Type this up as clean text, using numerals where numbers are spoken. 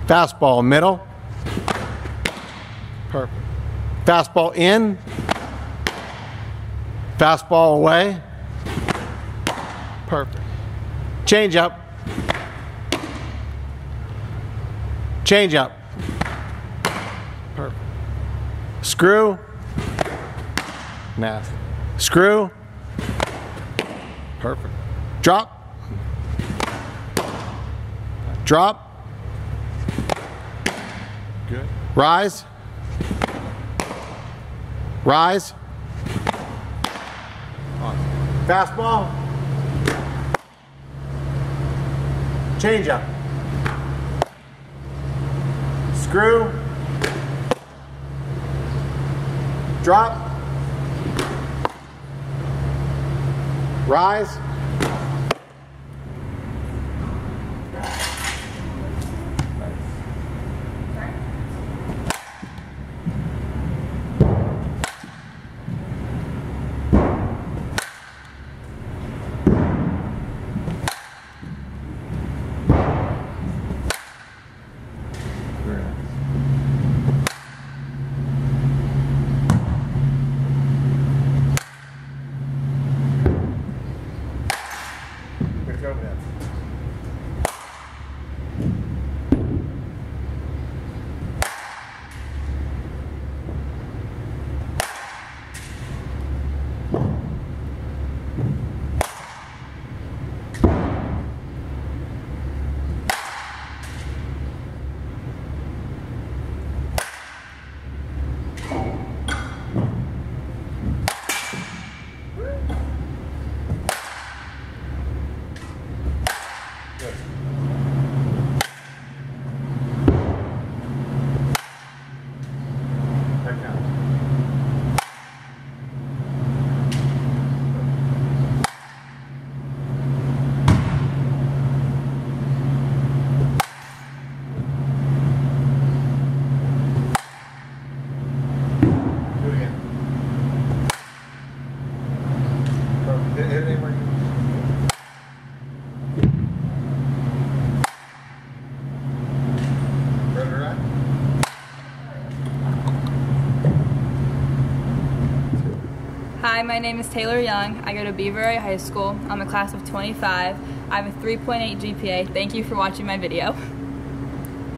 Fastball middle. Perfect. Fastball in. Fastball away. Perfect. Change up. Change up. Perfect. Screw. Nasty. Screw. Perfect. Drop. Drop. Good. Rise. Rise. Awesome. Fastball. Change up. Screw. Drop. Rise. Hi, my name is Taylor Young. I go to Beaver Area High School. I'm a class of 25. I have a 3.8 GPA. Thank you for watching my video.